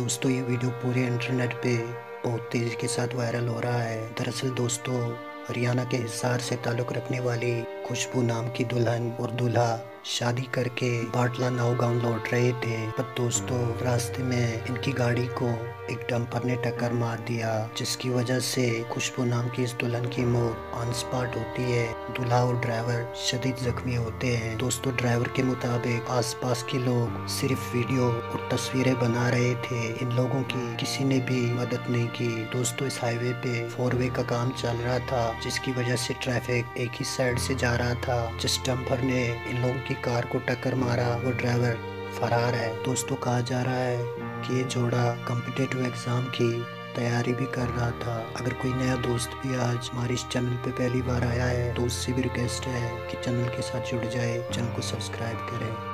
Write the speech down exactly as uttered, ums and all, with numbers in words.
दोस्तों ये वीडियो पूरे इंटरनेट पे बहुत तेज़ी के साथ वायरल हो रहा है। दरअसल दोस्तों हरियाणा के हिसार से ताल्लुक़ रखने वाली खुशबू नाम की दुल्हन और दूल्हा शादी करके बाटला नाव गांव लौट रहे थे, पर दोस्तों रास्ते में इनकी गाड़ी को एक डंपर ने टक्कर मार दिया, जिसकी वजह से खुशबू नाम की इस दुल्हन की मौत ऑन स्पॉट होती है। दूल्हा और ड्राइवर शदीद जख्मी होते हैं। दोस्तों ड्राइवर के मुताबिक आसपास के लोग सिर्फ वीडियो और तस्वीरें बना रहे थे, इन लोगों की किसी ने भी मदद नहीं की। दोस्तों इस हाईवे पे फोर वे का काम चल रहा था, जिसकी वजह से ट्रैफिक एक ही साइड से जा रहा था। जिस डंपर ने इन लोगों की कार को टक्कर मारा वो ड्राइवर फरार है। दोस्तों कहा जा रहा है कि ये जोड़ा कॉम्पिटिटिव एग्जाम की तैयारी भी कर रहा था। अगर कोई नया दोस्त भी आज हमारे इस चैनल पे पहली बार आया है तो उससे भी रिक्वेस्ट है कि चैनल के साथ जुड़ जाए, चैनल को सब्सक्राइब करें।